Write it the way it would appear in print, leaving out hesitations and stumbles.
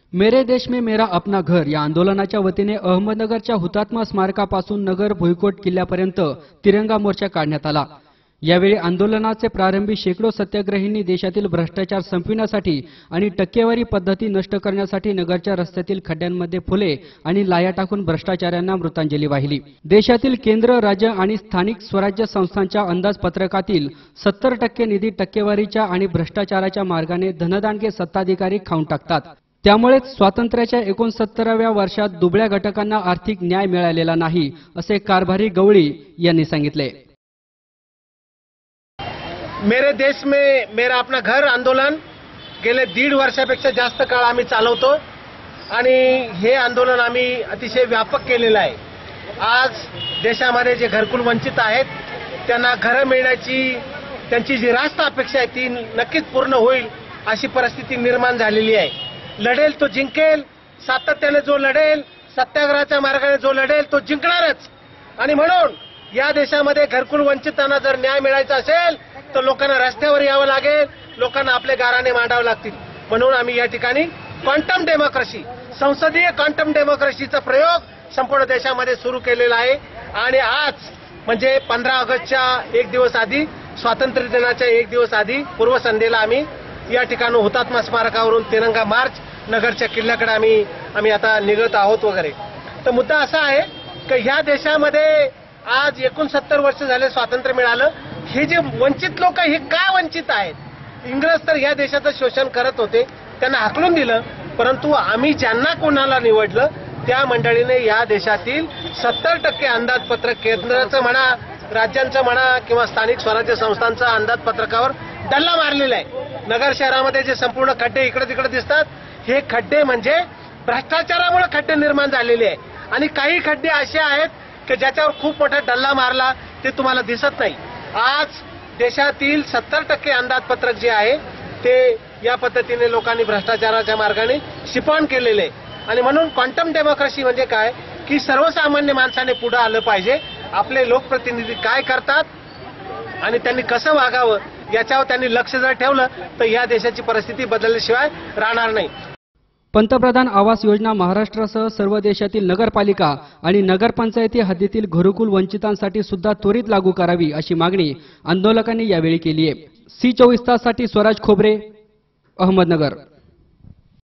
मेरे देश में मेरा अपना घर या आंदोलनाच्या वतीने अहमदनगरच्या हुतात्मा स्मारकापासून नगर भुईकोट किल्ल्यापर्यंत तिरंगा मोर्चा काढण्यात आला। यावेळी आंदोलनाचे प्रारंभी शेकडो सत्याग्रहींनी देशातील भ्रष्टाचार संपविण्यासाठी आणि टक्केवारी पद्धती नष्ट करण्यासाठी नगरच्या रस्त्यातील खड्ड्यांमध्ये फुले आणि लाया टाकून भ्रष्टाचाऱ्यांना मृतांजली वाहिली। देशातील केंद्र, राज्य आणि स्थानिक स्वराज्य संस्थांच्या अंदाजपत्रकातील 70% निधी टक्केवारीच्या आणि भ्रष्टाचाराच्या मार्गाने धनदांडके सत्ताधिकारी खाऊन टाकतात। त्यामुळेच स्वातंत्र्याच्या 69व्या वर्षात दुबळ्या घटकांना आर्थिक न्याय मिळालेला नाही, असे कारभारी गवळी यांनी सांगितले। मेरे देश में मेरा अपना घर आंदोलन गेले 1.5 वर्षापेक्षा जास्त काळ आम्ही चालवतो आणि हे आंदोलन आम्ही अतिशय व्यापक केलेलं आहे। आज देशामध्ये जे घरकुल वंचित आहेत त्यांना घरं मिळण्याची त्यांची जी रास्त अपेक्षा आहे ती नक्कीच पूर्ण होईल अशी परिस्थिती निर्माण झालेली आहे। लढेल तो जिंकेल, सातत्याने जो लढेल, सत्याग्रहाच्या मार्गाने जो लढेल तो जिंकणारच। आणि म्हणून या देशामध्ये घरकुल वंचितांना जर न्याय मिळायचा असेल तर लोकांना रस्त्यावर यावं लागेल, लोकांना आपले गाऱ्हाणे मांडावे लागतील। म्हणून आम्ही या ठिकाणी क्वांटम डेमोक्रेसी, संसदीय क्वांटम डेमोक्रेसीचा प्रयोग संपूर्ण देशामध्ये सुरू केलेला आहे। आणि आज म्हणजे 15 ऑगस्टच्या 1 दिवस आधी, स्वातंत्र्य दिनाच्या 1 दिवस आधी पूर्वसंध्येला आम्ही या ठिकाणी हुतात्मा स्मारकावरून तिरंगा मार्च नगरच्या किल्ल्याकडे आम्ही आता निघत आहोत वगैरे। तर मुद्दा असा आहे की ह्या देशामध्ये आज 69 वर्ष झाले स्वातंत्र्य मिळालं। हे जे वंचित लोक हे का वंचित आहेत? इंग्रज तर या देशाचं शोषण करत होते, त्यांना हाकलून दिलं, परंतु आम्ही ज्यांना कोणाला निवडलं त्या मंडळीने या देशातील 70% अंदाजपत्रक केंद्राचं म्हणा, राज्यांचं म्हणा किंवा स्थानिक स्वराज्य संस्थांचं अंदाजपत्रकावर डल्ला मारलेला आहे। नगर शहरामध्ये जे संपूर्ण खड्डे इकडे तिकडे दिसतात हे खड्डे म्हणजे भ्रष्टाचारामुळे खड्डे निर्माण झालेले आहे। आणि काही खड्डे असे आहेत की ज्याच्यावर खूप मोठा डल्ला मारला ते तुम्हाला दिसत नाही। आज देशातील 70% अंदाजपत्रक जे आहे ते या पद्धतीने लोकांनी भ्रष्टाचाराच्या मार्गाने शिपान केलेले आहे। आणि म्हणून क्वांटम डेमोक्रेसी म्हणजे काय की सर्वसामान्य माणसाने पुढे आलं पाहिजे, आपले लोकप्रतिनिधी काय करतात आणि त्यांनी कसं वागावं याच्यावर त्यांनी लक्ष जर ठेवलं तर या देशाची परिस्थिती बदलल्याशिवाय राहणार नाही। पंतप्रधान आवास योजना महाराष्ट्रासह सर्व देशातील नगरपालिका आणि नगरपंचायती हद्दीतील घरकुल वंचितांसाठी सुद्धा त्वरित लागू करावी अशी मागणी आंदोलकांनी यावेळी केली आहे। C24 ताससाठी स्वराज खोबरे, अहमदनगर।